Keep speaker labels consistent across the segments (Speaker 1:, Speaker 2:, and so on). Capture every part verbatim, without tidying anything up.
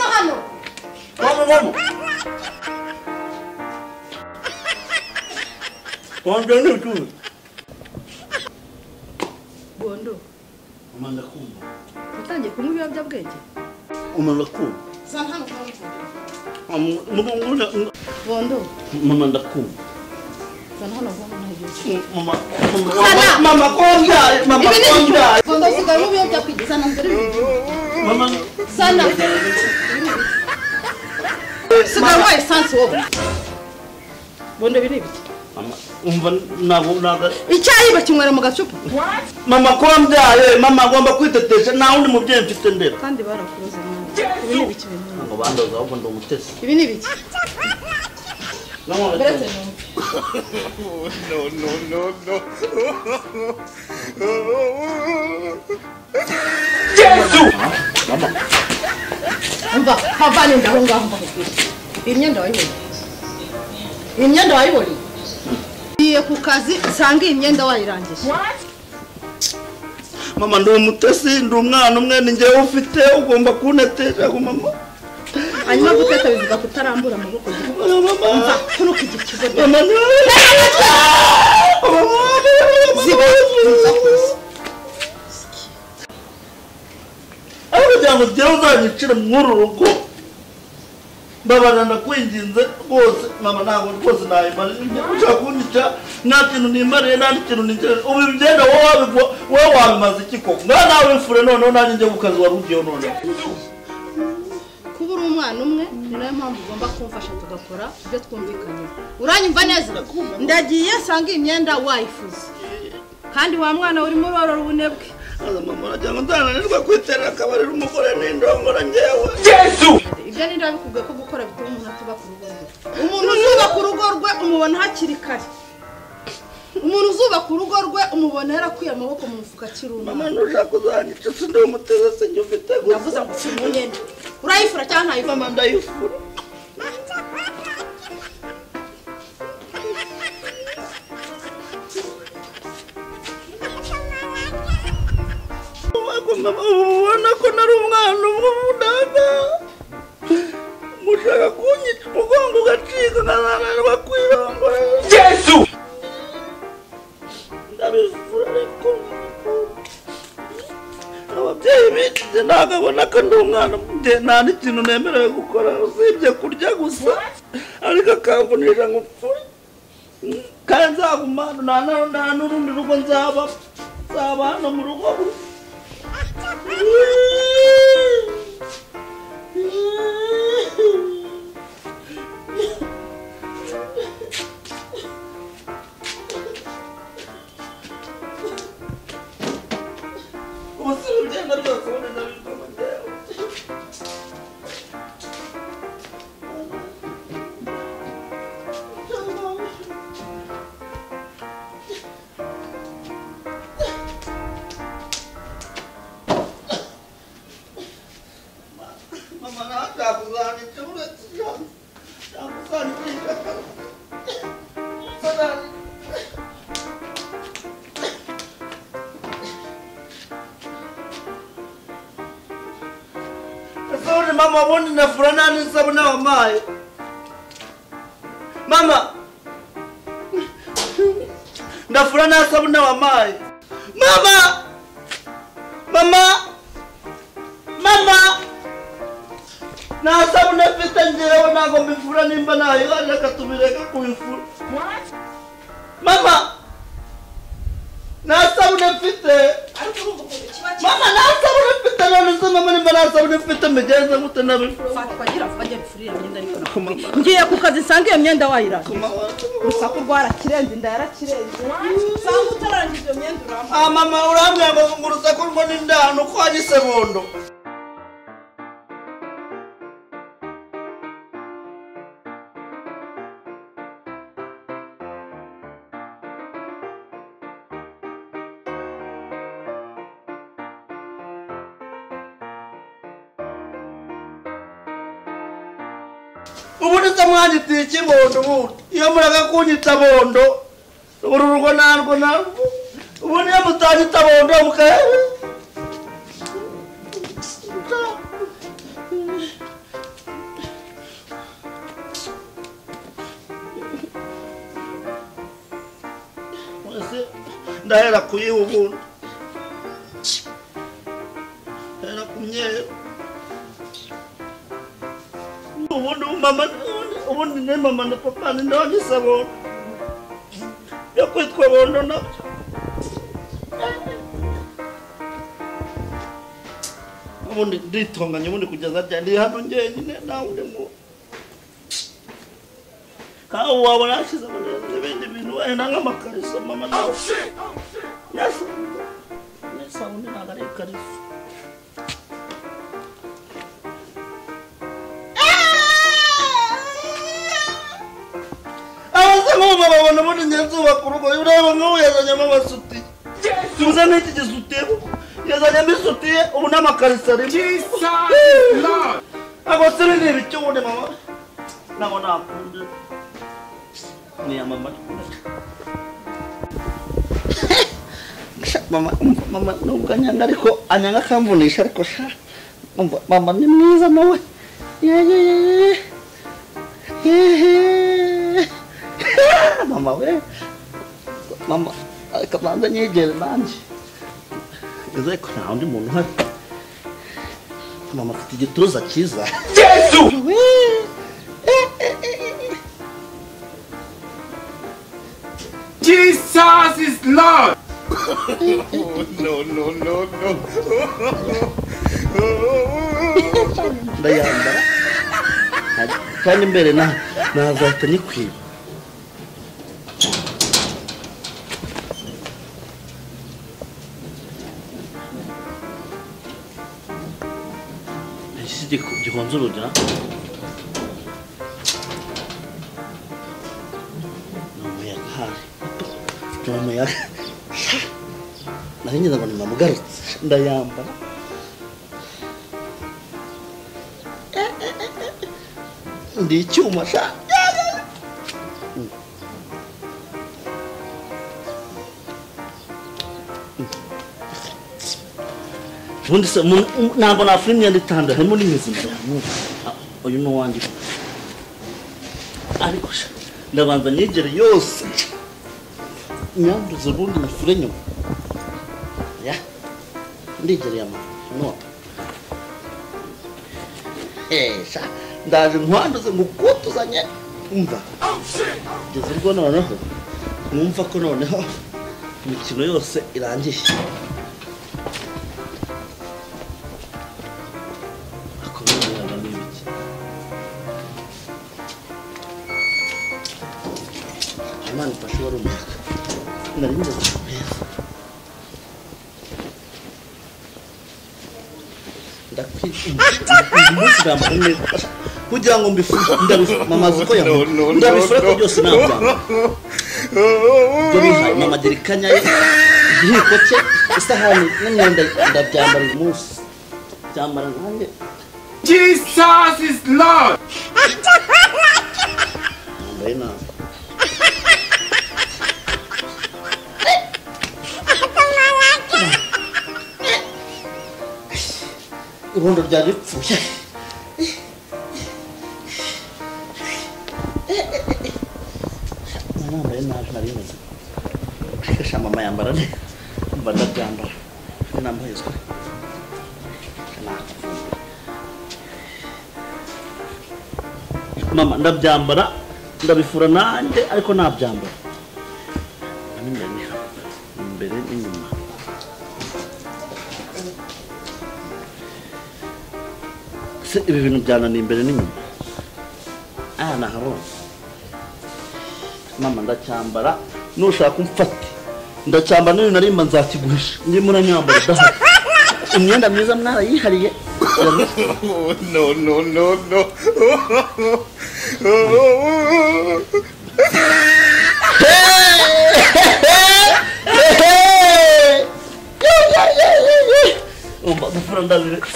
Speaker 1: hano.
Speaker 2: Vamos, vamos. Bondo ni tu.
Speaker 1: Bondo.
Speaker 2: Umanda kumba.
Speaker 1: Utangiye kunywa ibiyobyabwenge?
Speaker 2: Umanda kumba.
Speaker 1: Zana hano kwa
Speaker 2: Bondo.
Speaker 1: Bondo.
Speaker 2: Mama ndakumba.
Speaker 1: Zana hano kwa mwana.
Speaker 2: Mama. Mama konda, mama konda.
Speaker 1: Bondo sigaye mu biyobyabwenge zana mbere.
Speaker 2: Mama.
Speaker 1: Sana. Sigaye wa essence wowe. Bondo biri biki?
Speaker 2: Mama, umva nabo naga.
Speaker 1: Icyayi bakinywera mu gacupa.
Speaker 2: Mama konda, mama agomba kwitetesha nta wundi mubyeyi mfite ndera.
Speaker 1: Kandi barakuroze mwana. Ibi ni biki bintu?
Speaker 2: Ngo bandoza ahubwo ndo mutesi.
Speaker 1: Ibi ni biki?
Speaker 2: No, no, no,
Speaker 3: no, no.
Speaker 2: Jesus! Mama.
Speaker 1: Umva, havani ndaho ngaho mbakubwira. Imyenda wayibonye. Imyenda wayibonye. Iye ku kazi nsanga imyenda wayirangije.
Speaker 2: Mama ndo mutesi ndo umwana umwe ninjye ufite ugomba kunetesha ku mama.
Speaker 1: Hanyuma guteta bivuga kutarambura amaboko. Umva, kunuka igikigo.
Speaker 2: Mama no.
Speaker 1: Ziba.
Speaker 2: Abajyango byawe uzanyicira mwuru rugo. Babarana kwinginze rwose mama ntabwo rwose nayimara ushaka kunyica nta kintu nimariye nta kintu ninjye ubu byenda wowe wowe wabimaze iki koko ngaho nawe mfure noneho nanjye njye ku kazi wari ugiye none
Speaker 1: kuba uri umwana umwe ni nayo mpamvu ugomba kumfasha tugakora ibyo twumvikanye uranyumva neza ndagiye nsanga imyenda wayifuza kandi wa mwana uri muri oro ubunebwe
Speaker 2: aza mama arajyanga ndananirwa kwiterera akabarira umugore n'indongora njyewe Yesu
Speaker 1: ibyo ni ndabikubwiye ko gukora bituma umuntu atuba ku rugo rwe umuntu uzuba ku rugo rwe umubona hakiri kare umuntu uzuba ku rugo rwe umubona yarakwiye amaboko mu mufuka kiruma
Speaker 2: mama nushaka uzanyica sindi umuteza se njye ufite gusa
Speaker 1: navuze ngo si munyenda urayifura cyangwa ntayifura
Speaker 2: mama ndayifura ubona ko nari umwana umwudaga mushaka kunyica umugongo ugacika nkazananirwa kwirongora Yesu ndabifura ariko ababyeyi bigize nagabona ko ndi umwana nta n'ikintu nemerewe gukora usibye kurya gusa ariko akamvunisha ngo upfure kandi nzaguma nta n'urundi rugo nzaba nzaba hano mu rugo ubusire ugenda rwose uboneza bikoma njyewe mama nashaka uzanyica uretse ijambo cyangwa uzanyicisha akazi Sorry mama woni na furana ni sabuna wa mai mama na furana sabuna wa mai mama mama mama na sabuna fita njewe na gombi furana nimba na yala katubireka kuifura mama na sabuna fita mama na sabuna fita none se mama nimba na sabuna fita mejenza gute nabi
Speaker 1: fatwa gira fajya bifurira imyenda ariko ngiye ku kazi nsanga iyo myenda wayira urusaku rwarakirenze inda yarakirenze sanga utarangiza iyo myenda uramba
Speaker 2: ah mama urambwira ngo urusaku rwo n'indano ko agise bondo ubu ndetse mwagitiye ikibondo ubu iyo muraga kunyita bondo uru rugo narwo narwo ubu niyo mutanyita bondo mukayabe none se ndahera kuyiha ubundi ndahera ku myeru ubundi mama ubundi ne mama na papa ni ndabagisa bondo yo kwitwa bondo nabyo ubundi nditonganya ubundi kugeza ryari ndi hano njyenyine nawe uri mu kawe wabona hashize n'ibindi bintu wenda nk'amakariso mama nawe n'isabune ntabwo ari ikariso abaze nk'ubu babona ubundi ngenzuba ku rugo ureba nk'ubu yazanyemo amasutiye tuze n'iki gisutiye yazanyemo isutiye ubu n'amakariso arimo abo se ni ibiki ubundi mama ntabwo nakunze ni mama mama mama nubwo anyanga ariko anyanga akamvunisha ariko sha mama ni mwiza nawe mama we mama kabanza nyegere nanjye eze ko nta undi muntu uhari mama afite igituza cyiza Yesu
Speaker 3: Jesus is Lord. No, no, no, no.
Speaker 2: ndayambara kandi mbere na nazahita nyikwiba iki gihonze urugero umuyaga nari ngeze ngo nimugarutse ndayambara ndi icyuma sha ubundi se ntabwo nafura imyenda itandatu harimo n'imizima uyu ni uwanjye ariko ndabanza nyegere yose nyanduze ubundi nafure nyuma ya ndigereye amanota esha ndaje nkwanduze ngukutuzanye umva ngeze rwo noneho numva ko noneho imikino yose irangiye akomeza n'ibiki Imana ifashe wari umuyaga nari ngeze ku meza umunsi bambara neza kugira ngo mbifure mama azi ko yamuha ndabifure ko byose nabyambara ibyo bihaye mama derikanya ye igihiko cye isahani n'imyenda ndabyambara uyu munsi byambara nkanjye
Speaker 3: Jesus is Lord.
Speaker 2: yambaye nabi ibondo ryari ripfuye nambaye nabi nari meze ariko mama yambara neza mba ndabyambara nambaye iswa mama ndabyambara ndabifura nanjye ariko nabyambara imbere n'inyuma se ibi bintu byananiye imbere n'inyuma aya nahabonye mama ndacyambara nushaka umfate ndacyambara n'ibintu narimba nzakiguhisha ndi muranyambara dahari imyenda myiza mwarayihariye
Speaker 3: No, no, no, no.
Speaker 2: umva gufura ndabiretse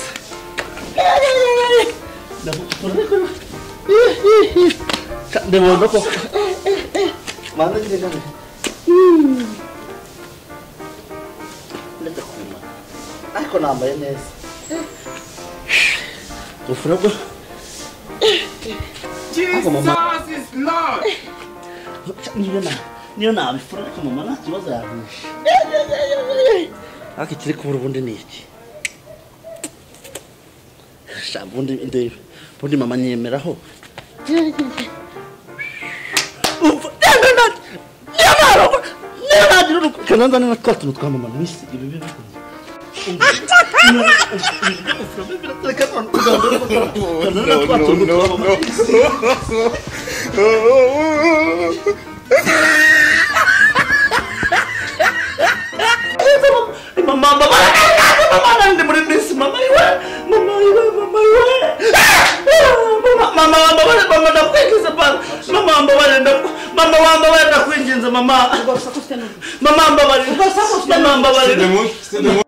Speaker 2: ndabona ko mana ngene ndakuma ariko nambaye neza gufura ko
Speaker 3: Jesus is Lord.
Speaker 2: nibona niyo nabifura ariko mama nta kibazo yahishe ariko ikiri kubura ubundi ni iki sha bundi ndebe bundi mama nyemeraho umva nenda nenda nenda nenda nenda kananda nenda twatu twamama mwisi ibi bibi Mama, mama, mama, nanti beri besi mama iwa, mama iwa, mama iwa, mama, mama, mama, mama dah pergi sepan, mama, mama dah, mama, mama dah kuingin sama mama, mama, mama, mama, mama,